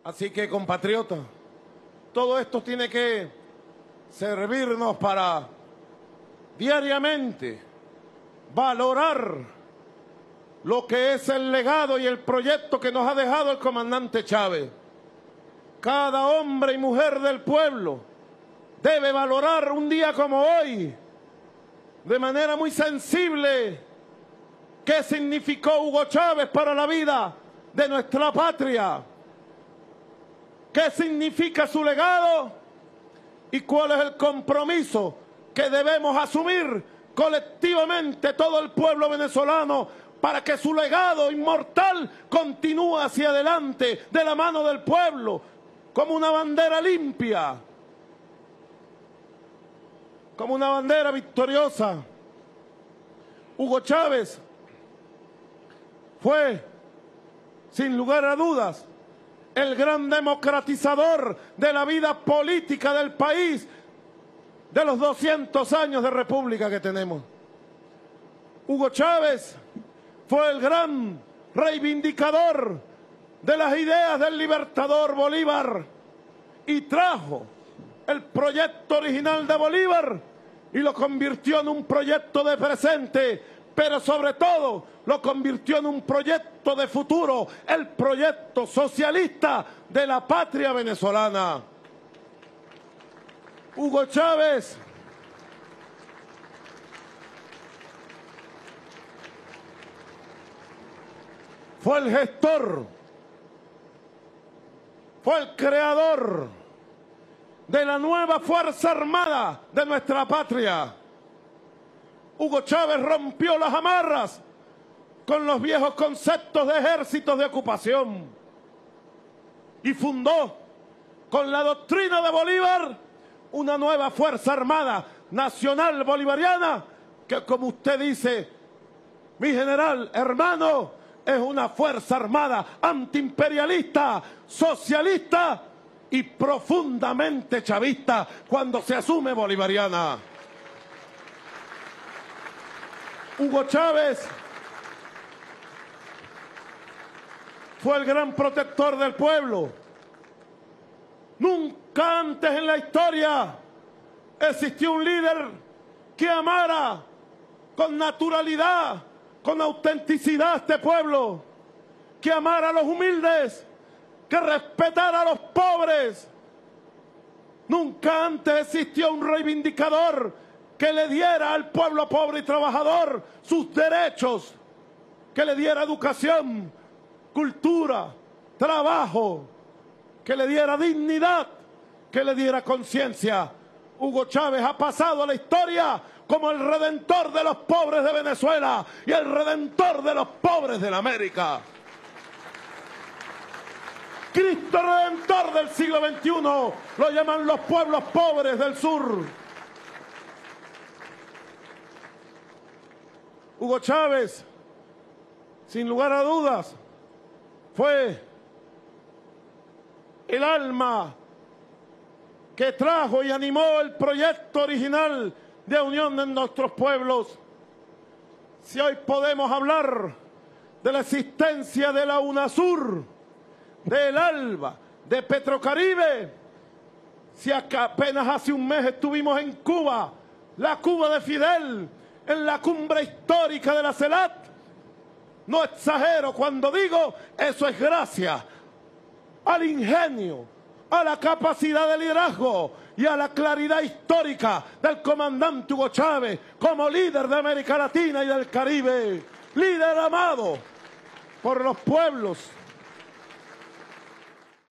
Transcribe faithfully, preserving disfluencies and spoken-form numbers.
Así que, compatriotas, todo esto tiene que servirnos para diariamente valorar lo que es el legado y el proyecto que nos ha dejado el comandante Chávez. Cada hombre y mujer del pueblo debe valorar un día como hoy, de manera muy sensible, qué significó Hugo Chávez para la vida de nuestra patria, qué significa su legado y cuál es el compromiso que debemos asumir colectivamente todo el pueblo venezolano para que su legado inmortal continúe hacia adelante de la mano del pueblo como una bandera limpia, como una bandera victoriosa. Hugo Chávez fue, sin lugar a dudas, el gran democratizador de la vida política del país de los doscientos años de república que tenemos. Hugo Chávez fue el gran reivindicador de las ideas del libertador Bolívar y trajo el proyecto original de Bolívar y lo convirtió en un proyecto de presente, pero sobre todo lo convirtió en un proyecto de futuro, el proyecto socialista de la patria venezolana. Hugo Chávez fue el gestor, fue el creador de la nueva Fuerza Armada de nuestra patria. Hugo Chávez rompió las amarras con los viejos conceptos de ejércitos de ocupación y fundó con la doctrina de Bolívar una nueva Fuerza Armada Nacional Bolivariana que, como usted dice, mi general hermano, es una Fuerza Armada antiimperialista, socialista y profundamente chavista cuando se asume bolivariana. Hugo Chávez fue el gran protector del pueblo. Nunca antes en la historia existió un líder que amara con naturalidad, con autenticidad a este pueblo, que amara a los humildes, que respetara a los pobres. Nunca antes existió un reivindicador que le diera al pueblo pobre y trabajador sus derechos, que le diera educación, cultura, trabajo, que le diera dignidad, que le diera conciencia. Hugo Chávez ha pasado a la historia como el redentor de los pobres de Venezuela y el redentor de los pobres de la América. Cristo Redentor del siglo veintiuno, lo llaman los pueblos pobres del sur. Hugo Chávez, sin lugar a dudas, fue el alma que trajo y animó el proyecto original de unión de nuestros pueblos. Si hoy podemos hablar de la existencia de la UNASUR, del ALBA, de Petrocaribe, si acá apenas hace un mes estuvimos en Cuba, la Cuba de Fidel, en la cumbre histórica de la CELAC, no exagero cuando digo, eso es gracias al ingenio, a la capacidad de liderazgo y a la claridad histórica del comandante Hugo Chávez como líder de América Latina y del Caribe, líder amado por los pueblos